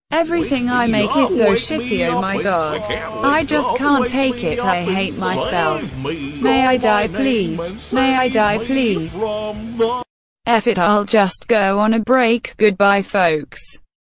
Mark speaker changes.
Speaker 1: Everything I make is so shitty, oh my god. I just can't take it, I hate myself. May I die please? May I die please? F it, I'll just go on a break. Goodbye folks.